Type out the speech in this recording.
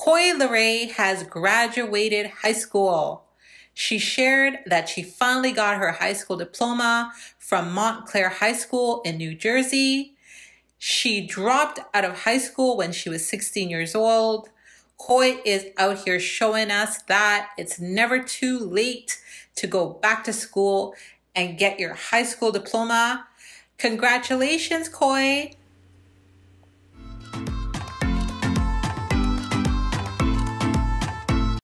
Coi Leray has graduated high school. She shared that she finally got her high school diploma from Montclair High School in New Jersey. She dropped out of high school when she was 16 years old. Coi is out here showing us that it's never too late to go back to school and get your high school diploma. Congratulations, Coi.